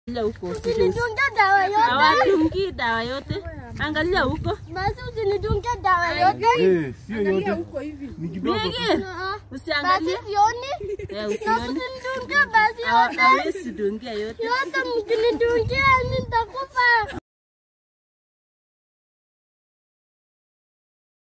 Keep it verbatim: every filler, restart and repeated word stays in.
Angalia huko. Usinidunge dawa yote. Hawadungi dawa yote. Angalia huko. Basi usinidunge dawa yote. Eh, sio yote. Huko hivi. Ni kidogo. Usiangalie. Basi sioni. Eh, usione. Usinidunge basi yote. Hawezi dungia yote. Yote mkinidungia